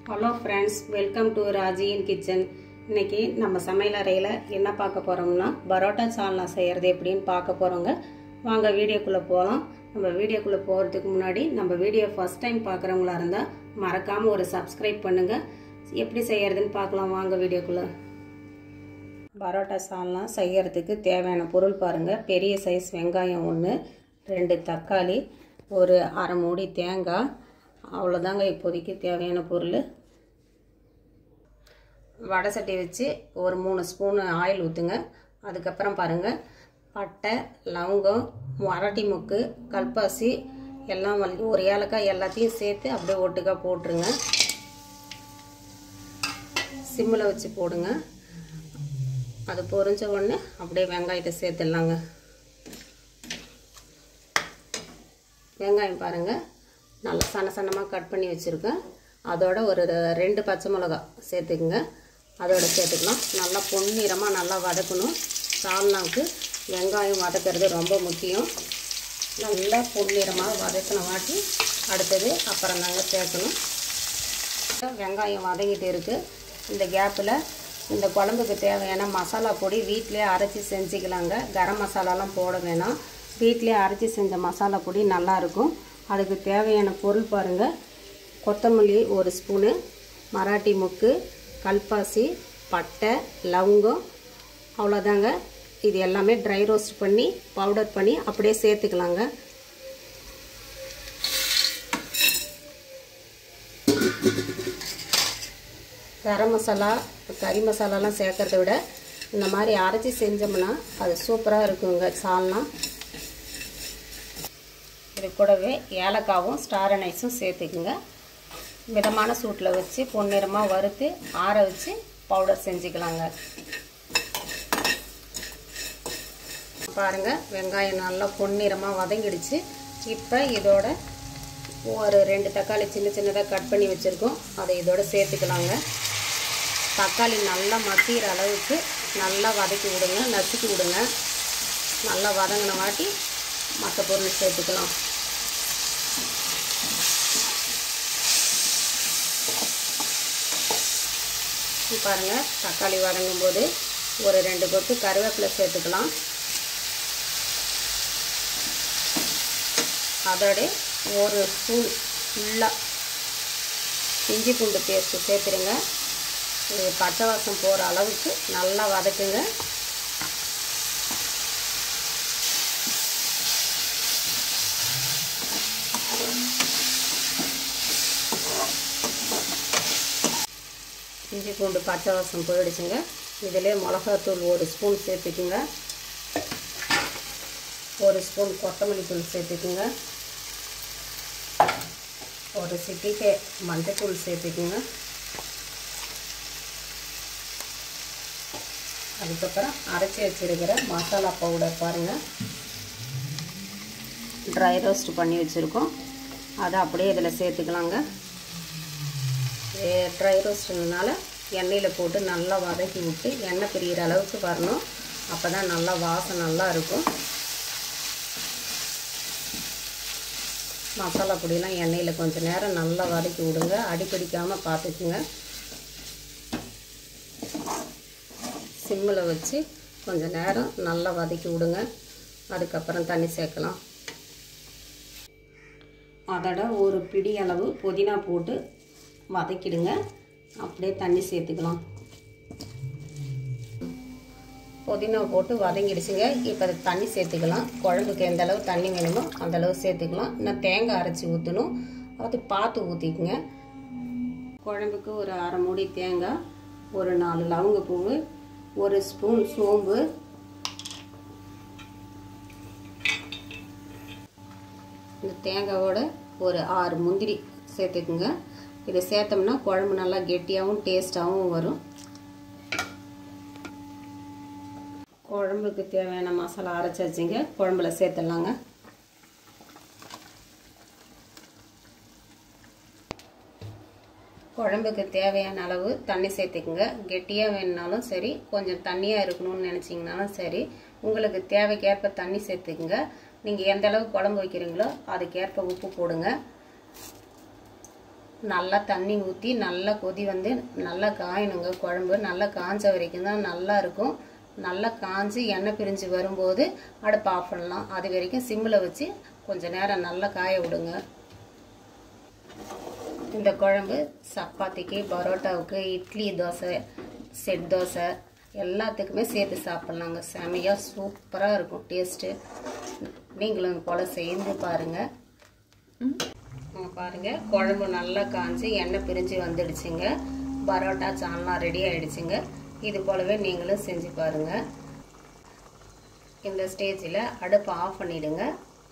Hello friends, welcome to Rajiyin Kitchen. இன்னைக்கு நம்ம சமையல் அறையில என்ன பார்க்க போறோம்னா பரோட்டா சால்னா செய்யறது எப்படின்னு பார்க்க போறோங்க. வாங்க வீடியோக்குள்ள போலாம். நம்ம வீடியோக்குள்ள போறதுக்கு முன்னாடி நம்ம வீடியோ ஃபர்ஸ்ட் டைம் பார்க்கறவங்களா இருந்தா மறக்காம ஒரு Subscribe பண்ணுங்க. எப்படி செய்யறதுன்னு பார்க்கலாம் வாங்க வீடியோக்குள்ள. பரோட்டா சால்னா செய்யறதுக்கு தேவையான பொருள் பாருங்க. பெரிய சைஸ் வெங்காயம் 1, 2 தக்காளி, ஒரு அரை மூடி தேங்காய். அவ்வளவுதாங்க இப்போதைக்கு தேவையான பொருள். வடை சட்டி வச்சு ஒரு 3 ஸ்பூன் ஆயில் ஊற்றுங்க. அதுக்கப்புறம் பாருங்கள், பட்டை, லவங்கம், மராட்டி மொக்கு, கல்பாசி எல்லாம் ஒரு ஏலக்காய் எல்லாத்தையும் சேர்த்து அப்படியே ஒட்டுக்கா போட்டுருங்க. சிம்மில் வச்சு போடுங்க. அது பொரிஞ்ச உடனே அப்படியே வெங்காயத்தை சேர்த்துடலாங்க. வெங்காயம் பாருங்கள் நல்லா சன்னமாக கட் பண்ணி வச்சுருக்கேன். அதோட ஒரு 2 பச்சை மிளகாய் சேர்த்துக்குங்க. அதோட சேர்த்துக்கலாம். நல்லா பொன்னிறமாக நல்லா வதக்கணும். சால்னாவுக்கு வெங்காயம் வதக்கிறது ரொம்ப முக்கியம். நல்லா பொன்னிறமாக வதக்கின வாட்டி அடுத்தது அப்புறம் தாங்க சேர்க்கணும். வெங்காயம் வதங்கிட்டு இருக்குது. இந்த கேப்பில் இந்த குழம்புக்கு தேவையான மசாலா பொடி வீட்டிலே அரைச்சி செஞ்சுக்கலாங்க. கரம் மசாலாலாம் போட வேணாம். வீட்டிலே அரைச்சி செஞ்ச மசாலா பொடி நல்லாயிருக்கும். அதுக்கு தேவையான பொருள் பாருங்கள், கொத்தமல்லி 1 ஸ்பூனு, மராட்டி மொக்கு, கல்பாசி, பட்டை, லவங்கம், அவ்வளோதாங்க. இது எல்லாமே ட்ரை ரோஸ்ட் பண்ணி பவுடர் பண்ணி அப்படியே சேர்த்துக்கலாங்க. கரம் மசாலா, கறி மசாலாலாம் சேர்க்கறத விட இந்த மாதிரி அரைச்சி செஞ்சோம்னா அது சூப்பராக இருக்குங்க சால்னா. இது கூடவே ஏலக்காவும் ஸ்டார் அனைஸும் சேர்த்துக்குங்க. மிதமான சூட்டில் வச்சு பொன்னிறமாக வறுத்து ஆற வச்சு பவுடர் செஞ்சுக்கலாங்க. பாருங்கள், வெங்காயம் நல்லா பொன்னிறமாக வதங்கிடுச்சு. இப்போ இதோட ஒரு 2 தக்காளி சின்னதாக கட் பண்ணி வச்சுருக்கோம். அதை இதோட சேர்த்துக்கலாங்க. தக்காளி நல்லா மசிகிற அளவுக்கு நல்லா வதக்கி விடுங்க, நசுக்கி விடுங்க. நல்லா வதங்கின வாட்டி மற்ற பொருள் சேர்த்துக்கலாம். பாருங்கள், தக்காளி வதங்கும் போது ஒரு 2 கொத்து கருவேப்பிலை சேர்த்துக்கலாம். அதோட ஒரு ஸ்பூன் ஃபுல்லாக இஞ்சி பூண்டு பேஸ்ட்டு சேர்த்துருங்க. இது பச்சை வாசம் போகிற அளவுக்கு நல்லா வதக்குங்க. இஞ்சி பூண்டு பச்சை வாசம் போயிடுச்சுங்க. இதிலே மிளகாத்தூள் 1 ஸ்பூன் சேர்த்துக்குங்க. 1 ஸ்பூன் கொத்தமல்லி தூள் சேர்த்துக்குங்க. ஒரு சிட்டிகை மஞ்சத்தூள் சேர்த்துக்குங்க. அதுக்கப்புறம் அரைச்சி வச்சுருக்கிற மசாலா பவுடர் பாருங்கள், ட்ரை ரோஸ்ட் பண்ணி வச்சுருக்கோம். அதை அப்படியே இதில் சேர்த்துக்கலாங்க. ட்ரை ரோஸ்ட்னால எண்ணெயில் போட்டு நல்லா வதக்கி விட்டு எண்ணெய் பிரிகிற அளவுக்கு வரணும். அப்போ தான் நல்லா வாசம் நல்லா இருக்கும். மசாலா பொடியெலாம் எண்ணெயில் கொஞ்சம் நேரம் நல்லா வதக்கி விடுங்க. அடிப்பிடிக்காமல் பார்த்துக்குங்க. சிம்மில் வச்சு கொஞ்சம் நேரம் நல்லா வதக்கி விடுங்க. அதுக்கப்புறம் தண்ணி சேர்க்கலாம். அதோட ஒரு பிடி அளவு புதினா போட்டு வதக்கிடுங்க. அப்படியே தண்ணி சேர்த்துக்கலாம். புதினா போட்டு வதங்கிடுச்சுங்க. இப்போ அது தண்ணி சேர்த்துக்கலாம். குழம்புக்கு எந்த அளவு தண்ணி வேணுமோ அந்தளவு சேர்த்துக்கலாம். இன்னும் தேங்காய் அரைச்சி ஊற்றணும், அது பார்த்து ஊற்றிக்குங்க. குழம்புக்கு ஒரு அரை மூடி தேங்காய், ஒரு 4 லவங்கப்பூவு, 1 ஸ்பூன் சோம்பு, இந்த தேங்காயோட ஒரு 6 முந்திரி சேர்த்துக்குங்க. இதை சேர்த்தோம்னா குழம்பு நல்லா கெட்டியாகவும் டேஸ்ட்டாகவும் வரும். குழம்புக்கு தேவையான மசாலா அரைச்சி வச்சுங்க. குழம்புல சேர்த்துடலாங்க. குழம்புக்கு தேவையான அளவு தண்ணி சேர்த்துக்குங்க. கெட்டியாக வேணுனாலும் சரி, கொஞ்சம் தண்ணியாக இருக்கணும்னு நினச்சிங்கனாலும் சரி, உங்களுக்கு தேவைக்கேற்ப தண்ணி சேர்த்துக்குங்க. நீங்கள் எந்த அளவு குழம்பு வைக்கிறீங்களோ அதுக்கேற்ப உப்பு போடுங்க. நல்லா தண்ணி ஊற்றி நல்லா கொதி வந்து நல்லா காயணுங்க. குழம்பு நல்லா காஞ்ச வரைக்கும் தான் நல்லா இருக்கும். நல்லா காஞ்சி எண்ணெய் பிரிஞ்சு வரும்போது அடுப்பு ஆஃப் பண்ணலாம். அது வரைக்கும் சிம்மில் வச்சு கொஞ்சம் நேரம் நல்லா காய விடுங்க. இந்த குழம்பு சப்பாத்திக்கு, பரோட்டாவுக்கு, இட்லி, தோசை, செட் தோசை எல்லாத்துக்குமே சேர்த்து சாப்பிட்லாங்க. செமையாக சூப்பராக இருக்கும் டேஸ்ட்டு. நீங்களும் போல் செய்து பாருங்கள். பாருங்கள், குழம்பு நல்லா காஞ்சி எண்ணெய் பிரிஞ்சு வந்துடுச்சுங்க. பரோட்டா சால்னா ரெடி ஆகிடுச்சுங்க. இது போலவே நீங்களும் செஞ்சு பாருங்கள். இந்த ஸ்டேஜில் அடுப்பை ஆஃப் பண்ணிவிடுங்க.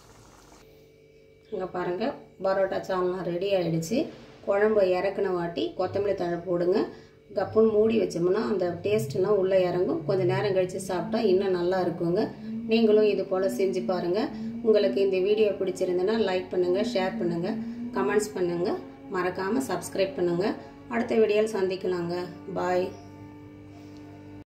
இங்கே பாருங்கள், பரோட்டா சால்னா ரெடி ஆகிடுச்சு. குழம்பு இறக்குன வாட்டி கொத்தமல்லி தழை போடுங்க. கப்புன்னு மூடி வச்சோம்னா அந்த டேஸ்ட்லாம் உள்ளே இறங்கும். கொஞ்சம் நேரம் கழித்து சாப்பிட்டா இன்னும் நல்லா இருக்குங்க. நீங்களும் இது போல் செஞ்சு பாருங்கள். உங்களுக்கு இந்த வீடியோ பிடிச்சிருந்ததுன்னா லைக் பண்ணுங்கள், ஷேர் பண்ணுங்கள், கமெண்ட்ஸ் பண்ணுங்கள். மறக்காமல் சப்ஸ்கிரைப் பண்ணுங்கள். அடுத்த வீடியோவில் சந்திக்கலாங்க. பாய்.